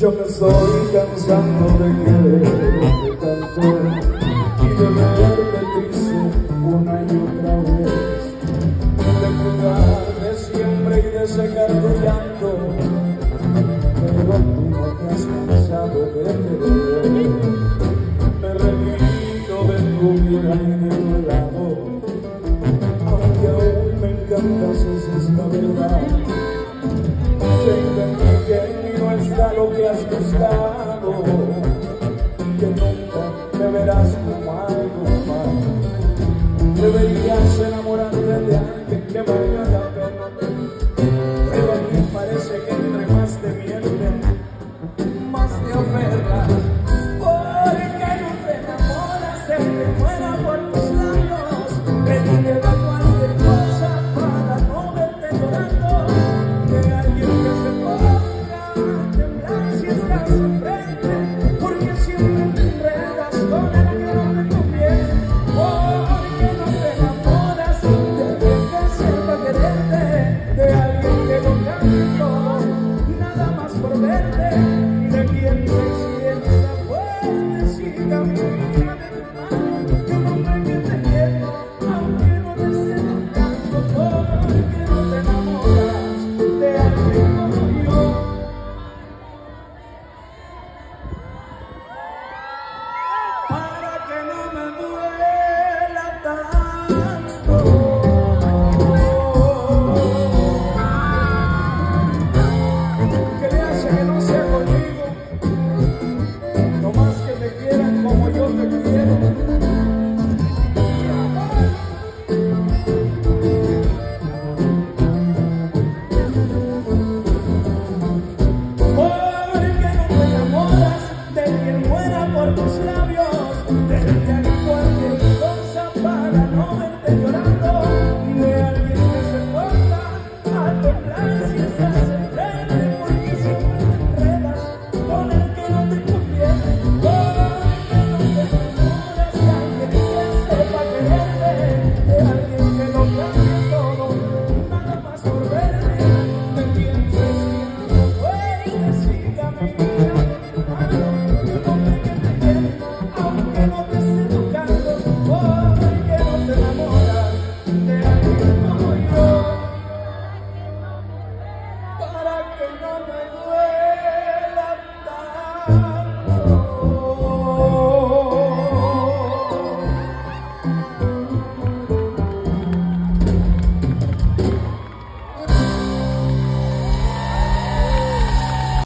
Yo me estoy cansando de quererte tanto y de verte triste una y otra vez, de cuidarte siempre y de secar tu llanto, pero tú no te has cansado de querer. Me repito de tu vida y de tu lado, aunque aún me encantas, esa es la verdad. Que entendí que en mí no está lo que has buscado, que nunca me verás como algo más. Deberías enamorarte de alguien que valga la pena, pero a mí parece que entre más te mienten, más te aferras. Porque no te enamoras, se te muera por tus labios, que ni te da cualquier cosa para no verte llorando. De alguien que se ponga a temblar si estás enfrente, porque siempre te enredas con el aguijón de tu piel. Porque no te enamoras de alguien que sepa quererte, de alguien que no cambie todo, nada más por verte, de quien te sienta fuerte, siga mi vida de tu mano, que un hombre que te quiero, aunque no te esté tocando. Porque no te enamoras de alguien como yo. Para que no me duela tanto, que le hace que no sea conmigo, no más que me quieran como yo te quiero. Porque no te enamoras de quien muera por tus labios, de que haga cualquier cosa para no verte llorar.